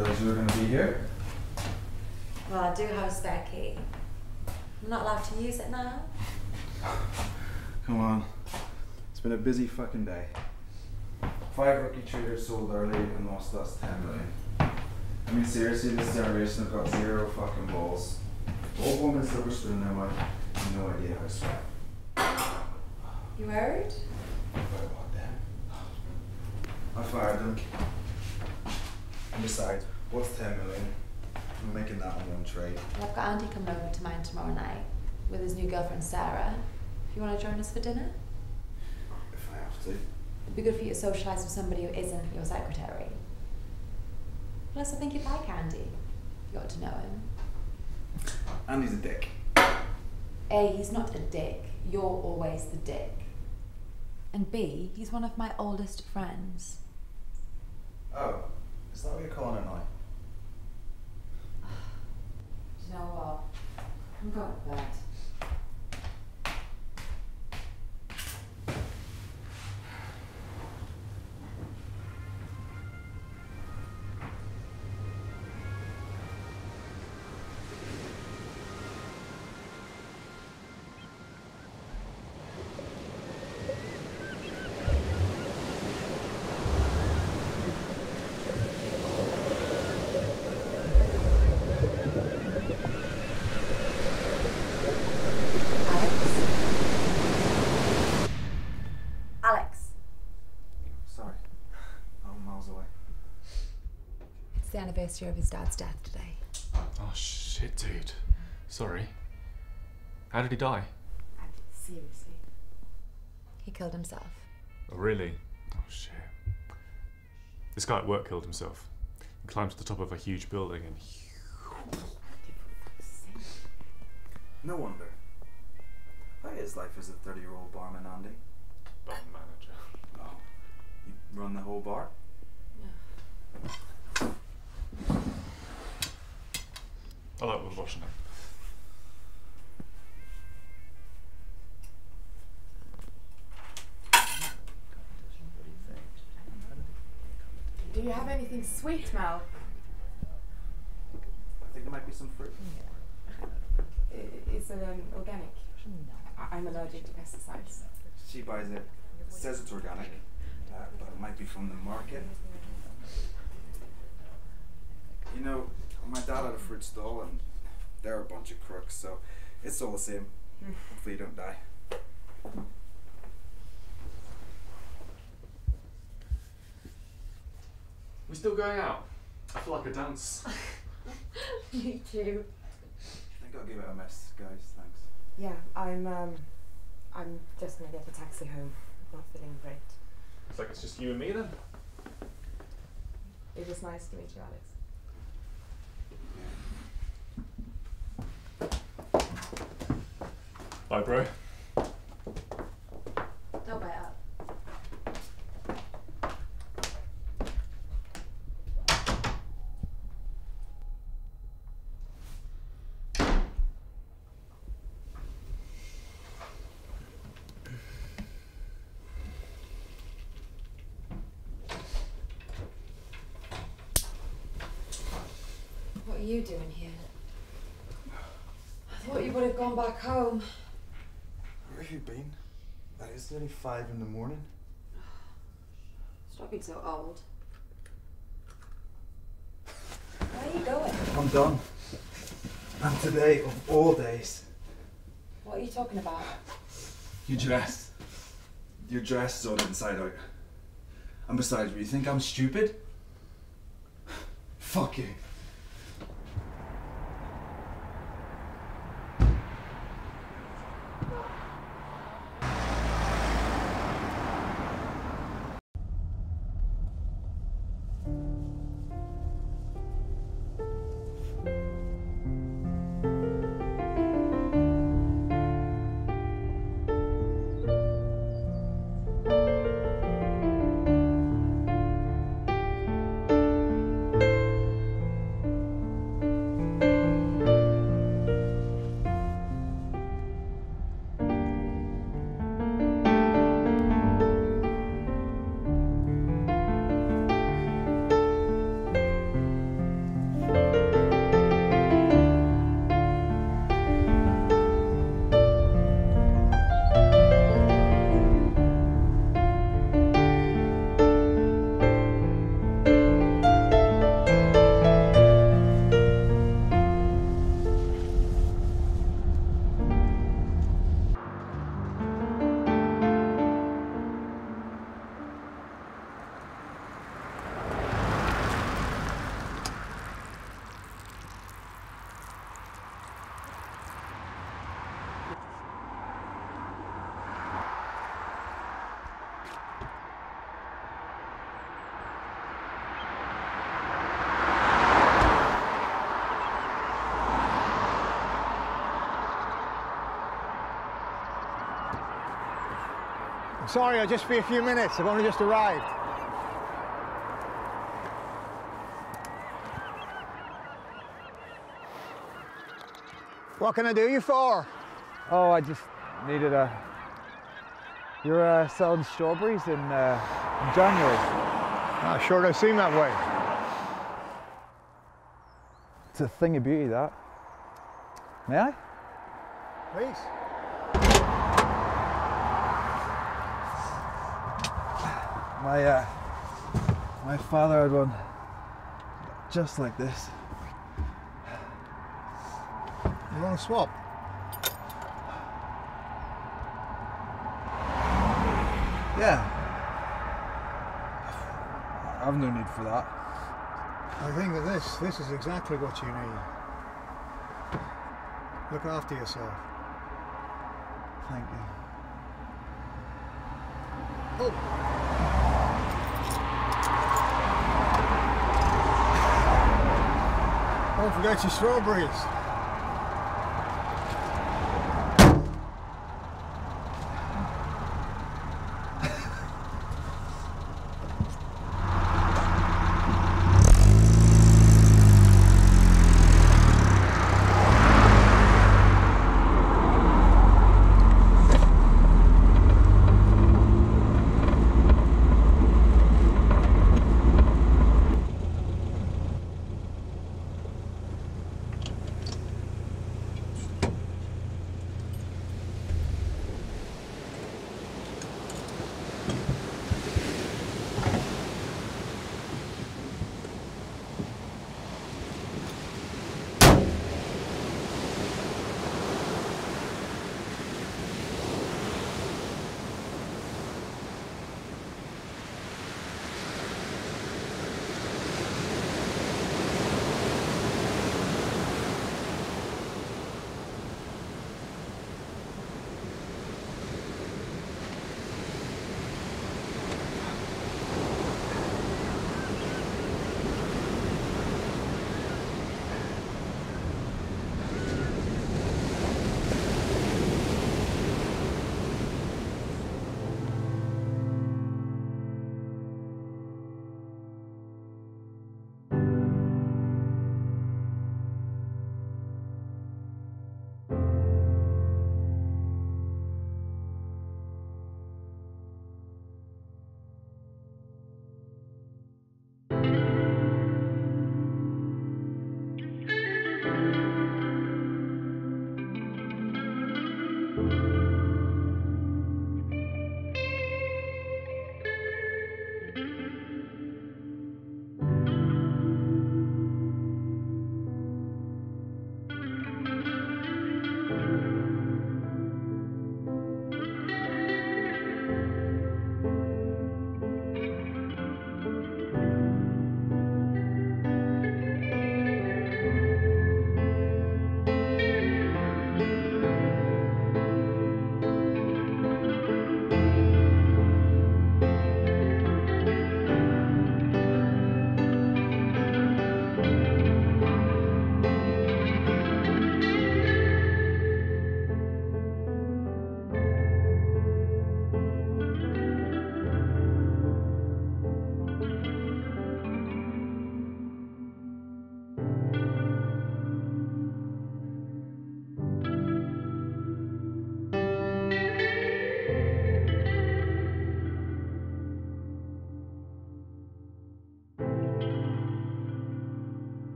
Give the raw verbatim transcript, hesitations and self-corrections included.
realise you were going to be here. Well, I do have a spare key. I'm not allowed to use it now. Come on. It's been a busy fucking day. Five rookie traders sold early and lost us ten million. I mean, seriously, this generation have got zero fucking balls. Old woman silver spoon now, I've no idea how to sweat. You worried? About what then? I fired them. And besides, what's ten million? I'm making that on one trade. Well, I've got Andy coming over to mine tomorrow night with his new girlfriend Sarah. If you want to join us for dinner? If I have to. It'd be good for you to socialise with somebody who isn't your secretary. Plus, I think you'd like Andy. You got to know him. Andy's a dick. A, he's not a dick. You're always the dick. And B, he's one of my oldest friends. Oh, is that what you're calling her now? Do you know what? I'm going to bed. It's the anniversary of his dad's death today. Oh shit, dude. Sorry. How did he die? And seriously. He killed himself. Oh, really? Oh shit. This guy at work killed himself. He climbed to the top of a huge building and... No wonder. How is life as a thirty-year-old barman, Andy? Bar manager. Oh, you run the whole bar? I like was washing it. Do you have anything sweet, Mel? I think there might be some fruit. I- It's um, organic. I- I'm allergic to pesticides. She buys it, says it's organic, uh, but it might be from the market. You know, my dad had a fruit stall and they're a bunch of crooks, so it's all the same. Hopefully you don't die. We still going out? I feel like a dance. Me too. I think I'll give it a miss, guys, thanks. Yeah, I'm um, I'm just gonna get a taxi home. Not feeling great. It's like it's just you and me then? It was nice to meet you, Alex. Bye, bro. Don't bite up. What are you doing here? I thought you would have gone back home. Where have you been? Uh, It's nearly five in the morning. Stop being so old. Where are you going? I'm done. And today, of all days, What are you talking about? your dress. Your dress is all inside out. And besides, you think I'm stupid? Fuck you. sorry, I'll just be a few minutes. I've only just arrived. What can I do you for? Oh, I just needed a... You're uh, selling strawberries in, uh, in January. Ah, sure does seem that way. It's a thing of beauty, that. May I? Please. My, uh, my father had one just like this. You want to swap? Yeah. I've no need for that. I think that this, this is exactly what you need. Look after yourself. Thank you. Oh. Don't forget your strawberries.